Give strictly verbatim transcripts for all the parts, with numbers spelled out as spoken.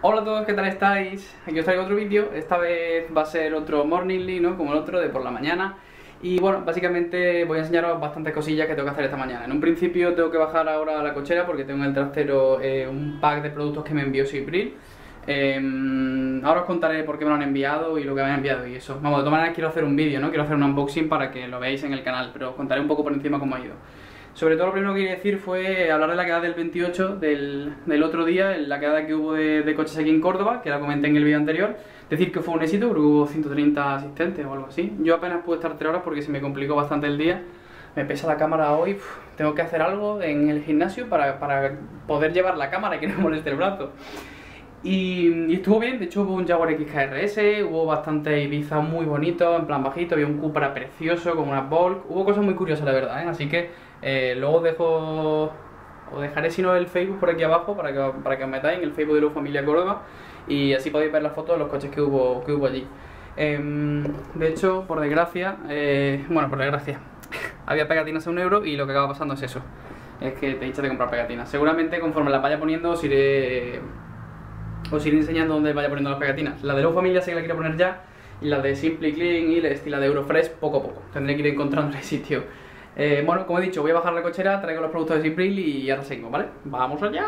Hola a todos, ¿qué tal estáis? Aquí os traigo otro vídeo. Esta vez va a ser otro morningly, ¿no? Como el otro, de por la mañana. Y bueno, básicamente voy a enseñaros bastantes cosillas que tengo que hacer esta mañana. En un principio tengo que bajar ahora a la cochera porque tengo en el trastero eh, un pack de productos que me envió Sibril. Eh, ahora os contaré por qué me lo han enviado y lo que me han enviado y eso. Vamos, de todas maneras quiero hacer un vídeo, ¿no? Quiero hacer un unboxing para que lo veáis en el canal, pero os contaré un poco por encima cómo ha ido. Sobre todo lo primero que quería decir fue hablar de la quedada del veintiocho del, del otro día, la quedada que hubo de, de coches aquí en Córdoba, que la comenté en el vídeo anterior. Decir que fue un éxito, creo que hubo ciento treinta asistentes o algo así. Yo apenas pude estar tres horas porque se me complicó bastante el día. Me pesa la cámara hoy, uf, tengo que hacer algo en el gimnasio para, para poder llevar la cámara y que no me moleste el brazo. Y, y estuvo bien, de hecho hubo un Jaguar X K R S, hubo bastante Ibiza muy bonito, en plan bajito, había un Cupra precioso con una Volk, hubo cosas muy curiosas la verdad, ¿eh? Así que eh, luego os dejo, os dejaré si no el Facebook por aquí abajo para que, para que os metáis en el Facebook de la familia Córdoba y así podéis ver las fotos de los coches que hubo, que hubo allí. Eh, de hecho, por desgracia, eh, bueno, por desgracia, había pegatinas a un euro y lo que acaba pasando es eso, es que te echas de comprar pegatinas. Seguramente conforme las vaya poniendo os iré... os iré enseñando dónde vaya poniendo las pegatinas. La de Low Familia sí que la quiero poner ya. Y la de Simply Clean y la de Eurofresh poco a poco. Tendré que ir encontrando el sitio. eh, Bueno, como he dicho, voy a bajar la cochera, traigo los productos de Sibril y ahora seguimos, ¿vale? ¡Vamos allá!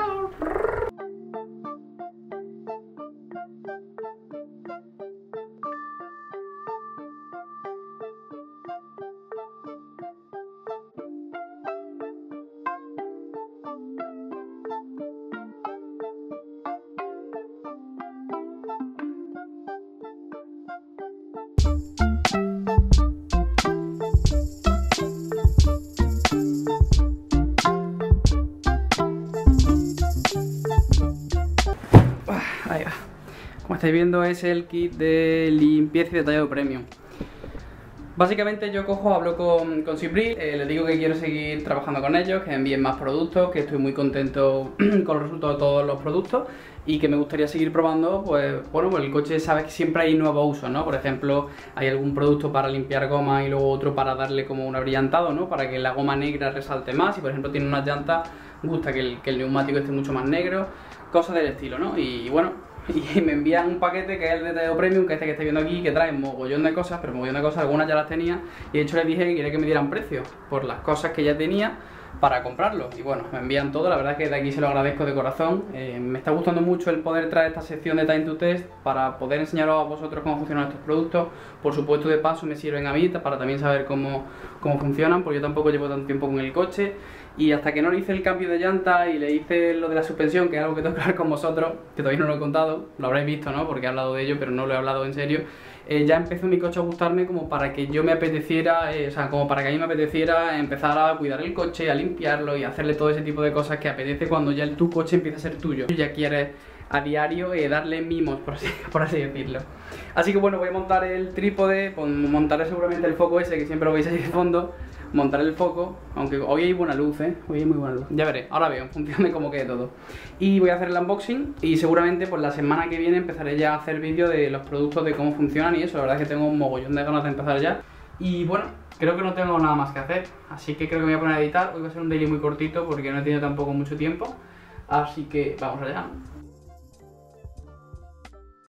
Ahí va. Como estáis viendo es el kit de limpieza y detallado premium. Básicamente yo cojo, hablo con, con Sibril, eh, les digo que quiero seguir trabajando con ellos, que me envíen más productos, que estoy muy contento con los resultados de todos los productos y que me gustaría seguir probando. Pues bueno, pues el coche sabes que siempre hay nuevos usos, ¿no? Por ejemplo, hay algún producto para limpiar goma y luego otro para darle como un abrillantado, ¿no? Para que la goma negra resalte más. Y por ejemplo tiene unas llantas, gusta que el, que el neumático esté mucho más negro, cosas del estilo, ¿no? Y bueno, y me envían un paquete que es el detallado premium, que es este que estáis viendo aquí, que trae mogollón de cosas, pero mogollón de cosas, algunas ya las tenía. Y de hecho les dije que quería que me dieran precio por las cosas que ya tenía para comprarlo. Y bueno, me envían todo, la verdad es que de aquí se lo agradezco de corazón. eh, Me está gustando mucho el poder traer esta sección de Time to Test para poder enseñaros a vosotros cómo funcionan estos productos. Por supuesto, de paso me sirven a mí para también saber cómo, cómo funcionan, porque yo tampoco llevo tanto tiempo con el coche. Y hasta que no le hice el cambio de llanta y le hice lo de la suspensión, que es algo que tengo que hablar con vosotros, que todavía no lo he contado, lo habréis visto, ¿no? Porque he hablado de ello, pero no lo he hablado en serio. Eh, ya empezó mi coche a gustarme como para que yo me apeteciera, eh, o sea, como para que a mí me apeteciera empezar a cuidar el coche, a limpiarlo y a hacerle todo ese tipo de cosas que apetece cuando ya el, tu coche empieza a ser tuyo. Tú ya quieres a diario eh, darle mimos, por así, por así decirlo. Así que bueno, voy a montar el trípode, pues, montaré seguramente el foco ese que siempre lo veis ahí de fondo. Montar el foco, aunque hoy hay buena luz, ¿eh? Hoy hay muy buena luz. Ya veré, ahora veo, en función de cómo quede todo. Y voy a hacer el unboxing y seguramente pues la semana que viene empezaré ya a hacer vídeos de los productos, de cómo funcionan y eso. La verdad es que tengo un mogollón de ganas de empezar ya. Y bueno, creo que no tengo nada más que hacer, así que creo que me voy a poner a editar. Hoy va a ser un daily muy cortito porque no he tenido tampoco mucho tiempo. Así que vamos allá.